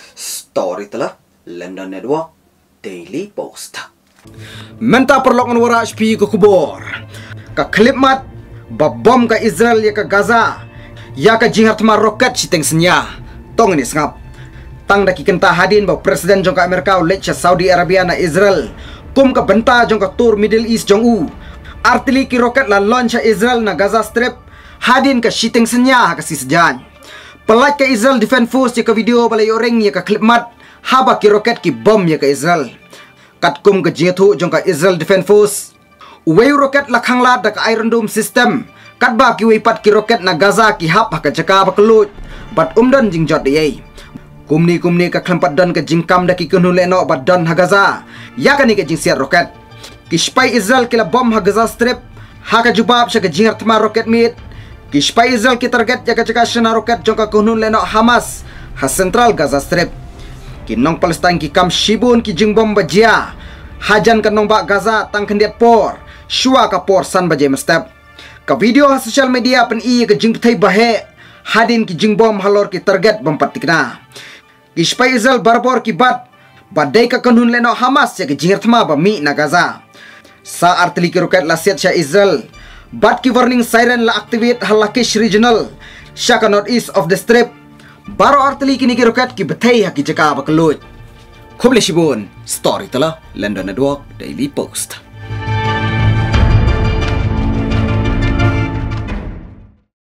Story telah London Network Daily Post. Menta perlokan wara HP ke kubur. Ka klip mat babom ka Israel ya ka Gaza. Ya ka jingat ma roket siteng senya. Tong ini sengap. Tang daki kenta hadin ba Presiden jong ka Amerika ulet Saudi Arabia na Israel. Kum ka benta jong ka tour Middle East jong u. Artili ki roket la launch Israel na Gaza Strip. Hadin ka siteng senya ka sisjan. Pelat ke Israel Defense Force ya ka video balay orang ya ka klip mat. Haba ki roket ki bom ya ka Israel. Kat kum ke jingathu jong ka Israel Defense Force. Uway roket la khangla da ka Iron Dome system. Kat ba ki wipat ki roket na Gaza ki hap ka jaka ba kelut. Bat umdan jing jot diay. Kumni ka klempat don ka jingkam da ki kunu leno bat don ha Gaza. Ya ka ni ka jing siat roket. Ki spy Israel ki la bom ha Gaza Strip. Ha ka jubab sa ka jingar tma roket mit. Ki spy Israel ki target ya ka jaka shana roket jong ka kunu leno Hamas. Ha Central Gaza Strip. Kinong Palestine ki kam shibun ki jing bom bajia. Hajan ka nong ba Gaza tang kendiat por. Shua ka por san baje mestep. Ka video ha social media pen i ka jing pethai bahe. Hadin ki jing bom halor ki target bom patikna. Ki spy Israel barbor ki bat. Badai ka kanun leno Hamas ya ki jingir thma ba mi na Gaza. Sa artili ki roket la siat sya Israel. Bat ki warning siren la activate halakish regional. Sya ka northeast of the strip. Baro artili kini ki roket ki bethai ha ki jaka ba kelut. Khoble shibun story tala London Network Daily Post.